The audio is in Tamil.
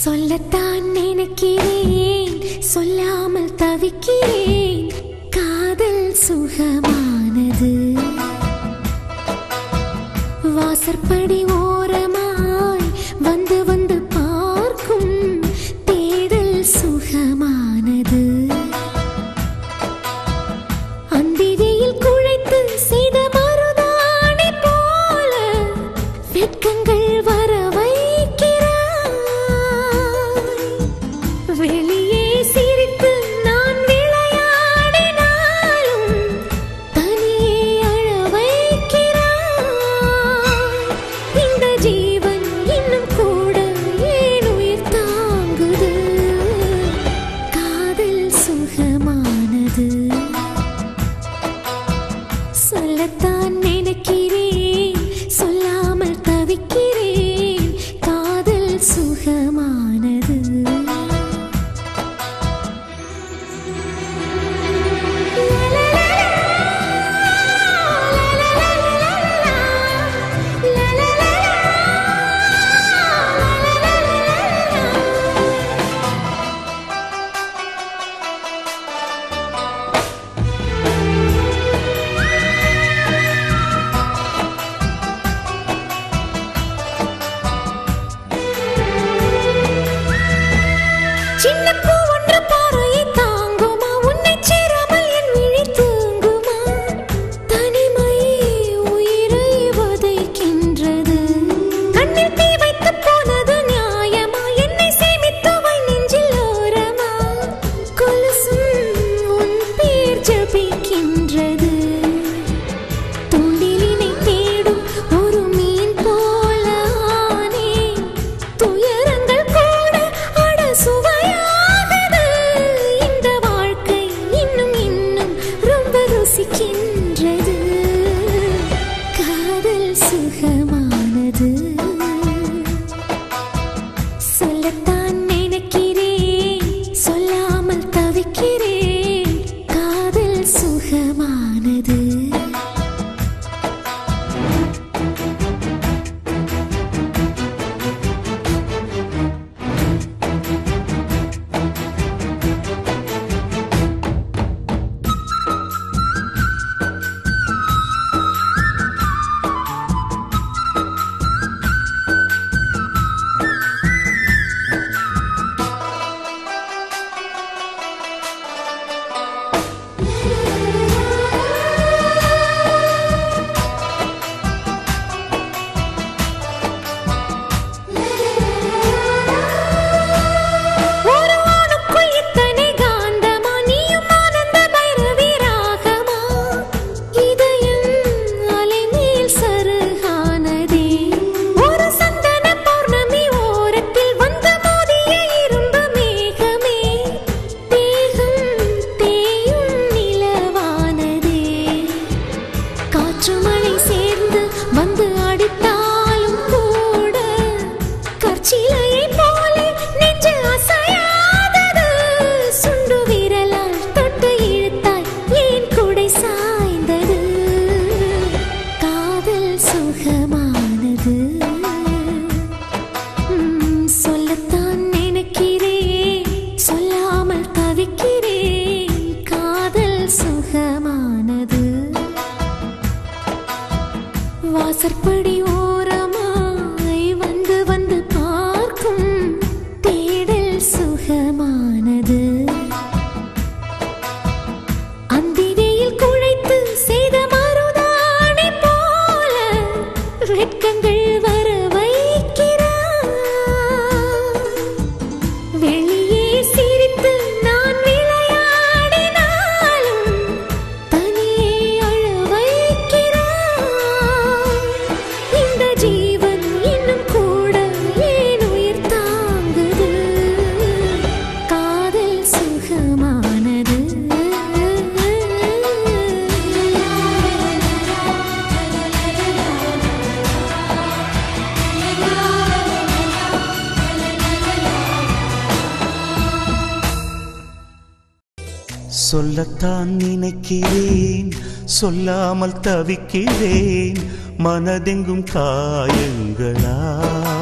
சொல்லத்தான் நினைக்கிறேன், சொல்லாமல் தவிக்கிறேன். காதல் சுகமானது. வாசற்படி ஓரமாய் வந்து வந்து பார்க்கும் தேடல் சுகமானது. அந்திரியில் குழைத்து செய்த மருதாணி போல வெட்கங்கள் வர வைக்கிறாய். வெளியே சிரித்து நான் விளையாடினாலும் தனியே அழ வைக்கிறாய். இந்த ஜீவன் இன்னும் கூட ஏன் உயிர் தாங்குது? காதல் சுகமானது. சொல்லத்தான் நினைக்கிறேன், சொல்லாமல் தவிக்கிறேன். காதல் சுகமானது. சின்ன பூ ஒன்று பார்வையை தாங்குமா? உன்னை சேராமல் என் விழி தூங்குமா? தனிமை உயிரை வதைக்கின்றது. கண்ணில் தீ வைத்து போனது நியாயமா? என்னை சேமித்தவை நெஞ்சில் ஓரமா? கொலுசும் உன் பேர் ஜபிக்கின்றது. தூண்டிலினை தேடும் ஒரு மீன் போல ஆனேன். துயரங்கள் கூட அட சுவையாகுது. இந்த வாழ்க்கை இன்னும் இன்னும் ரொம்ப ருசிக்கின்றது. காதல் சுகமானது. சொல்லத்தான் நினைக்கிறேன், சொல்லாமல் தவிக்கிறேன். காதல் சுகமானது. ஒரு ஆணுக்குள் இத்தனை காந்தமா? நீயும் ஆனந்த பைரவி ராகமா? இதயம் அலைமேல் சருகானதே. ஒரு சந்தன பௌர்ணமி ஓரத்தில் வந்து மோதிய இரும்பு மேகமே. தேகம் தேயும் நிலவானதே. காற்று மழை சேர்ந்து வந்து அடித்தாலும் கூட கற்சிலையை போலே நெஞ்சு அசையாதது. சுண்டு விரலால் தொட்டு இழுத்தாய் ஏன் குடை சாய்ந்தது? காதல் சுகமானது. சொல்லத்தான் நினைக்கிறேன், சொல்லாமல் தவிக்கிறேன். காதல் சுகமானது. வாசற்படி ஓரமாய் வந்து வந்து பார்க்கும் தேடல் சுகமானது. அந்திரியில் குழைத்து செய்த மருதாணி போல வெட்கங்கள் வர வைக்கிறாய். வெளியே சிரித்து நான் விளையாடினாலும் தனியே அழ வைக்கிறாய். இந்த ஜீவன் இன்னும் கூட ஏன் உயிர் தாங்குது? காதல் சுகமானது. சொல்லத்தான் நினைக்கிறேன், சொல்லாமல் தவிக்கிறேன். மனதெங்கும் காயங்களா?